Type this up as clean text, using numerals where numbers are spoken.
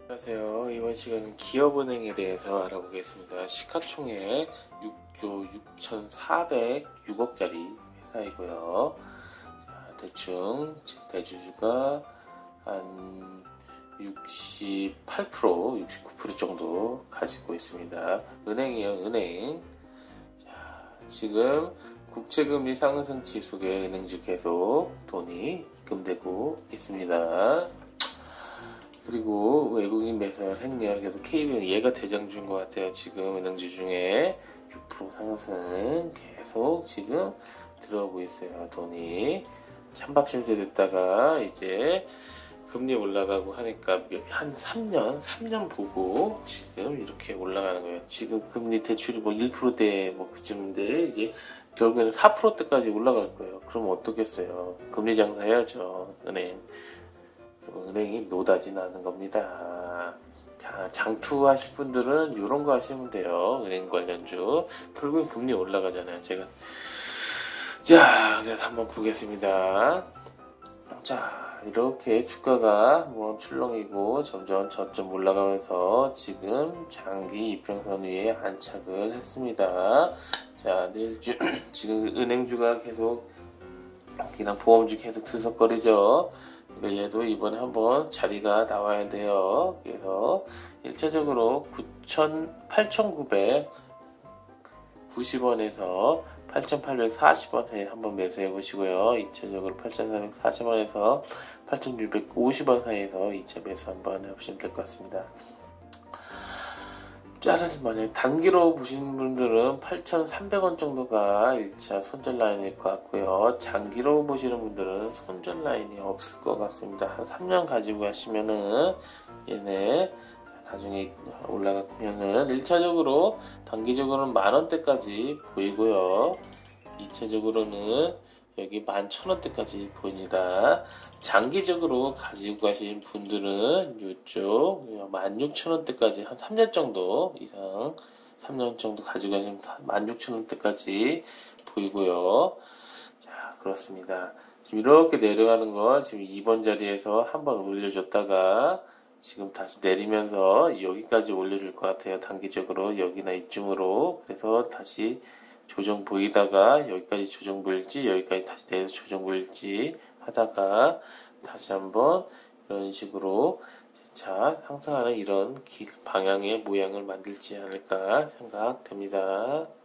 안녕하세요. 이번 시간은 기업은행에 대해서 알아보겠습니다. 시가총액 6조 6,406억짜리 회사이고요. 자, 대충 대주주가 한 68%, 69% 정도 가지고 있습니다. 은행이에요, 은행. 자, 지금 국채금리 상승 지수에 은행주 계속 돈이 입금되고 있습니다. 그리고 외국인 매수를 했네요. 그래서 KB는 얘가 대장주인 것 같아요. 지금 은행주 중에 6% 상승 계속 지금 들어오고 있어요. 돈이 찬밥심세 됐다가 이제 금리 올라가고 하니까 한 3년 보고 지금 이렇게 올라가는 거예요. 지금 금리 대출이 뭐 1%대 뭐 그쯤인데 이제 결국에는 4%대까지 올라갈 거예요. 그럼 어떻겠어요? 금리 장사해야죠. 은행이 노다지 나는 겁니다. 자, 장투하실 분들은 이런 거 하시면 돼요. 은행 관련주. 결국엔 금리 올라가잖아요. 자, 그래서 한번 보겠습니다. 자, 이렇게 주가가 뭐 출렁이고 점점 저점 올라가면서 지금 장기 이평선 위에 안착을 했습니다. 자, 지금 은행주가 계속 그냥 보험주 계속 들썩거리죠. 얘도 이번에 한번 자리가 나와야 돼요. 그래서 1차적으로 8,990원에서 8,840원에 한번 매수해 보시고요. 2차적으로 8,440원에서 8,650원 사이에서 2차 매수 한번 해보시면 될 것 같습니다. 만약에 단기로 보시는 분들은 8,300원 정도가 1차 손절 라인일 것 같고요. 장기로 보시는 분들은 손절 라인이 없을 것 같습니다. 한 3년 가지고 하시면은 얘네 나중에 올라가면은 1차적으로 단기적으로는 만원대까지 보이고요. 2차적으로는 여기 11,000원대까지 보입니다. 장기적으로 가지고 가신 분들은 이쪽 16,000원대까지 한 3년 정도 이상 3년 정도 가지고 가시면 16,000원대까지 보이고요. 자, 그렇습니다. 지금 이렇게 내려가는 거 지금 2번 자리에서 한번 올려줬다가 지금 다시 내리면서 여기까지 올려줄 것 같아요. 단기적으로 여기나 이쯤으로. 그래서 다시 조정 보이다가 여기까지 조정 보일지 여기까지 다시 내려서 조정 보일지 하다가 다시 한번 이런 식으로 차 상승하는 이런 방향의 모양을 만들지 않을까 생각됩니다.